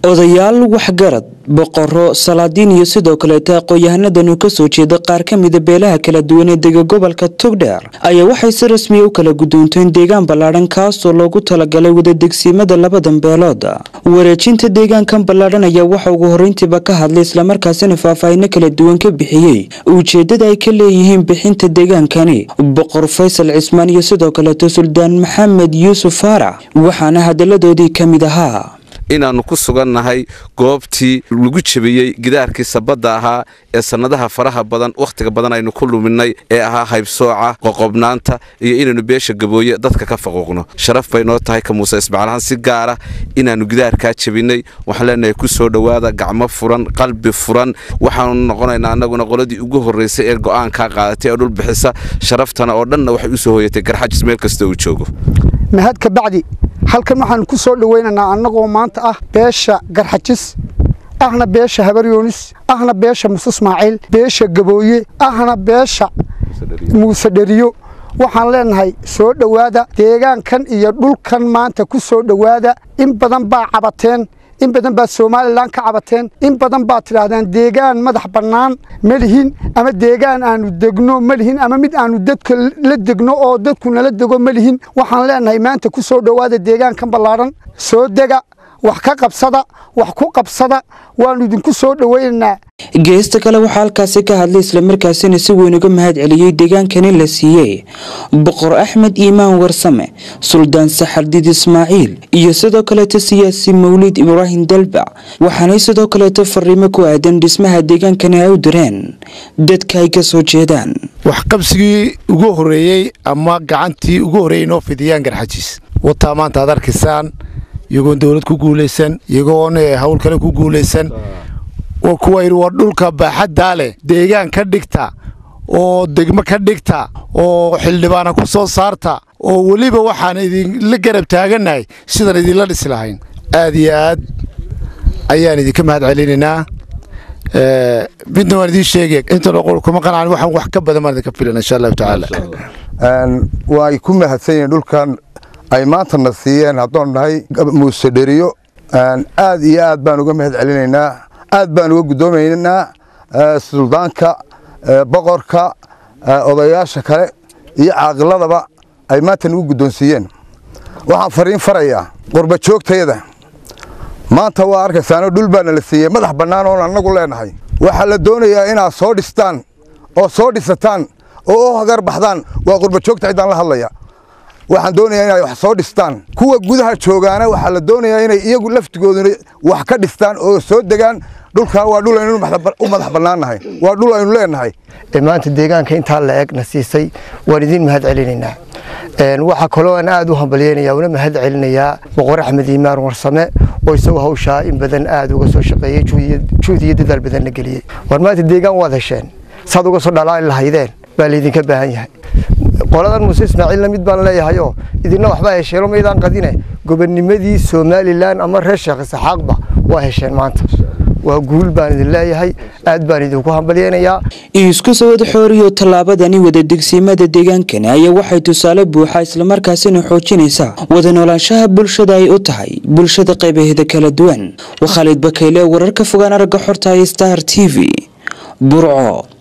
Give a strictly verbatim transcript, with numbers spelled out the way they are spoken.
odayaal waxgarad boqorro salaadiin iyo sidoo kale aqoon-yahanadanu ka soo jeeda qaar ka mid ah beelaha kala duwan ee dega gobolka Togdheer ayaa waxay si rasmi ah u kala guddoonteen deegaan ballaaran kaas oo loogu talagalay wada degsiimada labadan beelood. wareejinta deegaankan ballaaran ayaa waxa ugu horreyntiiba ka hadlay isla markaasina faahfaahin kala duwan ka bixiyay ujeedada ay ka leeyihiin bixinta deegaankani boqor Faysal Cismaan iyo sidoo kale Suldaan Maxamed Yuusuf Faarax waxaana hadaladoodii ka mid ahaa inaanu ku sugannahay goobtii lagu jabiyay gidaarkii sabada ahaa ee sanadaha faraha badan waqtiga badan aynu ku luminay ee ahaa haybsooca qoqobnaanta iyo inaanu beesha gabooye dadka ka faqoqno sharaf bay noo tahay ka Muuse Ismaaciil si gaar ah inaanu gidaarka jabinay waxaan leenahay ku soo dhawaada gacmo furan qalbi furan waxaan noqonaynaa anaguna qoladii ugu horeysay ee go'aan ka qaadatay oo dhul bixisa sharaftana oo dhanna waxay u soo hooyatay garxajis meel kasta uu joogo mahad ka bacdi halkan waxaan ku soo dhaweynaynaa annagoo maanta ah beesha garxajis ahna beesha habaryoonis ahna beesha Muuse Ismaaciil beesha gabooye ahna beesha Muuse Dheriyo waxaan leenahay soo dhawaada deegaankan iyo dhulkan maanta ku soo dhawaada in badan baa cabateen in badan baa Soomaaliland ka cabateen in badan baa tiraahdaan deegaan madax bannaan malihin ama deegaan aanu degno malihin ama mid aanu dadka la degno oo dadku nala dego malihin waxaan leenahay maanta ku soo dhawaada deegaankan ballaaran soo dega wax ka qabsada wax ku qabsada waanu idinku soo dhaweynaynaa geesta kale waxa halkaas ka hadlay isla markaasina si weyn uga mahad celiyay deegaankani la siiyay boqor Axmed Iimaan Warsame Suldaan Saxardiid Ismaaciil iyo sidoo kale siyaasi Mawlid Ibrahim Dalba waxaana sidoo kale fariimo ku aadan dhismaha deegaankani ay u direen dadka ay ka soo jeedaan wax qabsigii ugu horeeyay ama gacantii ugu horeeyay noo fidiyaan garxajis wata maanta aad arkisaan iyagoo dawlad ku guuleysan iyagoo hawl kale ku guuleysan oo kuwa ay dhulka baaxadda leh deegaan ka dhigta oo degmo ka dhigta oo xildhibaana ku soo saarta oo waliba waxaan idin la garab taaganahay sidaan idin la dhisi lahayn aad iyo aad ayaan idin ka mahad celinaynaa ee midna waan idin sheegay inta qol kuma qanaan waxaan wax ka badan ma ka filan insha Allah taala aan way ku mahadsanyiin dhulkan ay maanta nasiiyeen haddaan nahay Muuse Dheriyo aan aad iyo aad baan uga mahad celinaynaa aad baan uga gudoomaynaa suldaanka boqorka odayaasha kale iyo caaqladaba ay maanta ugu gudoonsiiyeen waxaan fariin farayaa qurba joogtayada maanta waa arkaysaan dhul baan la siiyay madax bannaan oo anagu leenahay waxa la doonayaa inaad soo dhistaan oo soo dhisataan oo hagar baxdaan waa qurba joogtaydan la hadlaya waxaan doonayaa inay wax soo dhistaan kuwa gudaha joogaana waxa la doonayaa inay iyagu laftigooda wax ka dhistaan oo soo degaan dhulka waa dhul aynu u madax bannaanahay waa dhul aynu leenahay maanta deegaanka inta la eeg nasiisay waan idin mahad celinaynaa een waxa kale oo aan aad u hambalyeynaya una mahad celinayaa boqor Axmed Iimaan Warsame oo isagoo hawsha in badan aad uga soo shaqeeyay juhdiyo dadaal badan la galiyay war maanta deegaan wada hesheen saad uga soo dhalaan lahaydeen baa idinka baahan yahay qoladan Muuse Ismaaciil mid baan leeyahay oo idina waxba hesheelo meedaan qadine gobonnimadii Soomaaliland ama reer Sheekh Saxaaqba waa hesheen maanta waa guul baan idin leeyahay aad baan idinku hambalyeynaya isku soo wada xooriyo talaabadani wada degsiimada deegaankani ayaa waxay tusaale buuxa isla markaasina xoojinaysa wada noolaanshaha bulshada ay u tahay bulshada qaybaheeda kala duwan wa Khalid Bakayle wararka fogaan aragga xorta Star T V Burco.